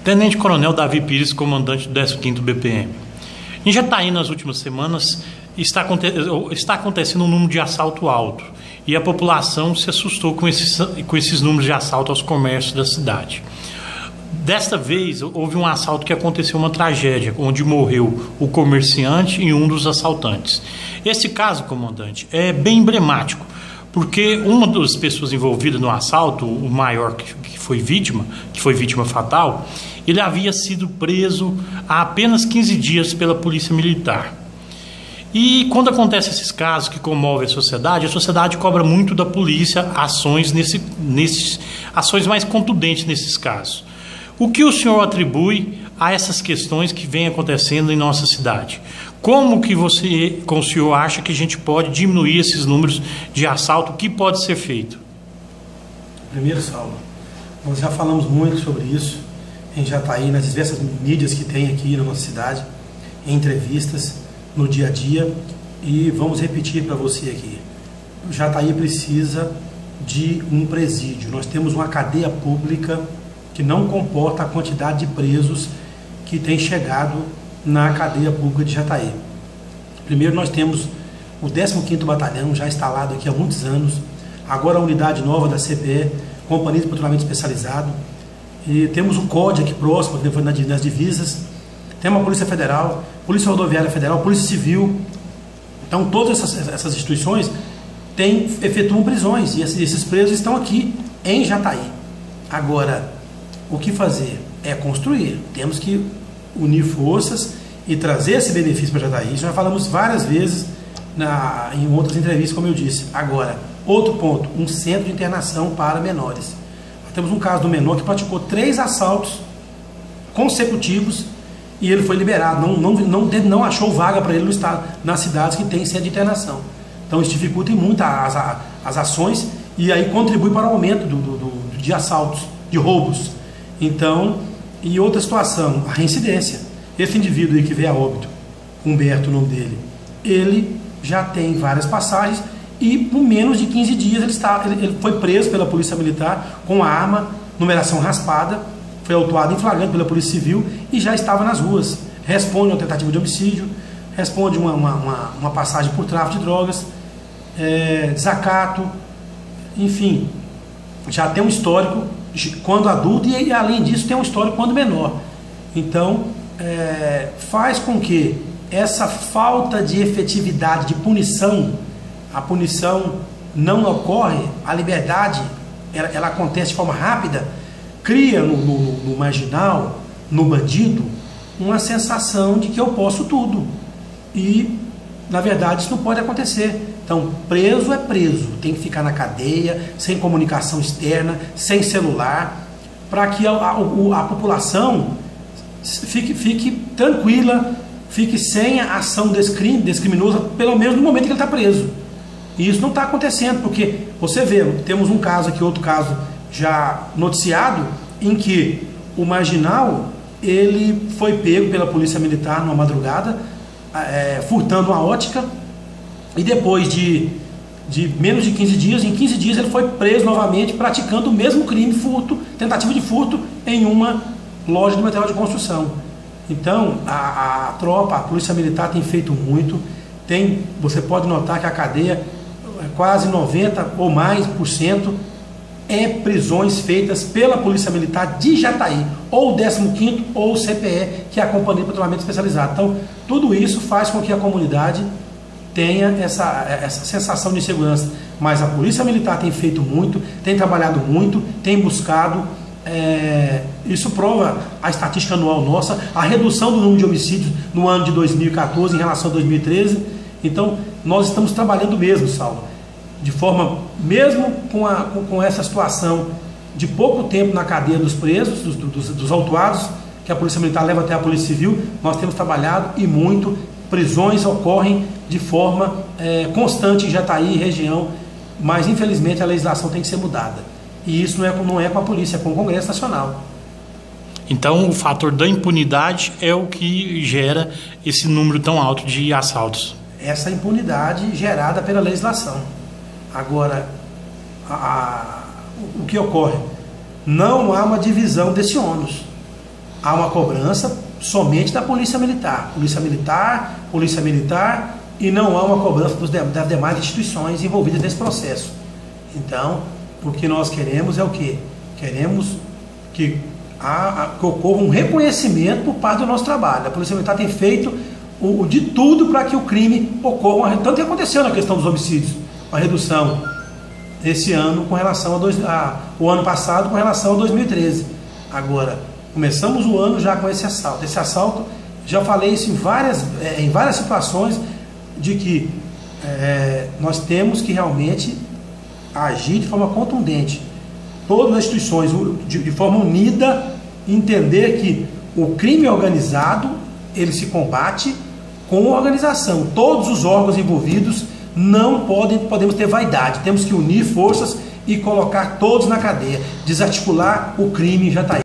Tenente Coronel Davi Pires, comandante do 15º BPM. Em Jataí, nas últimas semanas, está acontecendo um número de assalto alto e a população se assustou com esses números de assalto aos comércios da cidade. Desta vez, houve um assalto que aconteceu uma tragédia, onde morreu o comerciante e um dos assaltantes. Esse caso, comandante, é bem emblemático, porque uma das pessoas envolvidas no assalto, o maior que foi vítima fatal, ele havia sido preso há apenas 15 dias pela Polícia Militar. E quando acontecem esses casos que comovem a sociedade cobra muito da polícia ações ações mais contundentes nesses casos. O que o senhor atribui a essas questões que vêm acontecendo em nossa cidade? Como que o senhor acha que a gente pode diminuir esses números de assalto? O que pode ser feito? Primeiro, Saulo, nós já falamos muito sobre isso em Jataí, nas diversas mídias que tem aqui na nossa cidade, em entrevistas, no dia a dia, e vamos repetir para você aqui. O Jataí precisa de um presídio. Nós temos uma cadeia pública que não comporta a quantidade de presos que tem chegado na cadeia pública de Jataí. Primeiro, nós temos o 15º Batalhão, já instalado aqui há muitos anos, agora a unidade nova da CPE, Companhia de Patrulhamento Especializado, e temos o COD aqui próximo, que foi nas divisas, temos a Polícia Federal, Polícia Rodoviária Federal, Polícia Civil. Então, todas essas instituições efetuam prisões, e esses presos estão aqui em Jataí. Agora, o que fazer? É construir. Temos que unir forças e trazer esse benefício para Jataí. Isso já falamos várias vezes em outras entrevistas, como eu disse. Agora, outro ponto, um centro de internação para menores. Nós temos um caso do menor que praticou 3 assaltos consecutivos e ele foi liberado. Não achou vaga para ele no estado, nas cidades que tem centro de internação. Então, isso dificulta muito as ações e aí contribui para o aumento de assaltos, de roubos. Então, e outra situação, a reincidência. Esse indivíduo aí que veio a óbito, Humberto, o nome dele, ele já tem várias passagens e por menos de 15 dias ele foi preso pela Polícia Militar com a arma, numeração raspada, foi autuado em flagrante pela Polícia Civil e já estava nas ruas. Responde uma tentativa de homicídio, responde uma passagem por tráfico de drogas, desacato, enfim, já tem um histórico quando adulto e além disso tem um histórico quando menor. Então, faz com que essa falta de efetividade de punição, a punição não ocorre, a liberdade ela acontece de forma rápida, cria no marginal, no bandido, uma sensação de que eu posso tudo. E, na verdade, isso não pode acontecer. Então, preso é preso, tem que ficar na cadeia, sem comunicação externa, sem celular, para que a população fique tranquila, fique sem a ação desse criminoso, pelo menos no momento que ele está preso. E isso não está acontecendo, porque você vê, temos um caso aqui, outro caso já noticiado, em que o marginal, ele foi pego pela Polícia Militar numa madrugada, furtando uma ótica, e depois de menos de 15 dias, em 15 dias ele foi preso novamente, praticando o mesmo crime, furto, tentativa de furto, em uma loja de material de construção. Então, a tropa, a Polícia Militar tem feito muito, você pode notar que a cadeia, quase 90% ou mais prisões feitas pela Polícia Militar de Jataí, ou o 15º ou o CPE, que é a Companhia de Patrulhamento Especializado. Então, tudo isso faz com que a comunidade tenha essa sensação de segurança. Mas a Polícia Militar tem feito muito, tem trabalhado muito, tem buscado, isso prova a estatística anual nossa, a redução do número de homicídios no ano de 2014 em relação a 2013. Então, nós estamos trabalhando mesmo, Saulo, de forma, mesmo com essa situação de pouco tempo na cadeia dos presos, dos autuados, que a Polícia Militar leva até a Polícia Civil, nós temos trabalhado e muito. Prisões ocorrem de forma constante em Jataí e região, mas infelizmente a legislação tem que ser mudada. E isso não é com a polícia, é com o Congresso Nacional. Então o fator da impunidade é o que gera esse número tão alto de assaltos. Essa impunidade gerada pela legislação. Agora, o que ocorre? Não há uma divisão desse ônus. há uma cobrança somente da Polícia Militar. Polícia Militar, e não há uma cobrança das demais instituições envolvidas nesse processo. Então, o que nós queremos é o quê? Queremos que ocorra um reconhecimento por parte do nosso trabalho. A Polícia Militar tem feito de tudo para que o crime ocorra. Tanto que aconteceu na questão dos homicídios, uma redução esse ano com relação o ano passado com relação a 2013. Agora, começamos o ano já com esse assalto. Esse assalto, já falei isso em várias situações, de que nós temos que realmente agir de forma contundente. Todas as instituições, de forma unida, entender que o crime organizado, ele se combate com organização. Todos os órgãos envolvidos não podemos ter vaidade. Temos que unir forças e colocar todos na cadeia. Desarticular o crime em Jataí.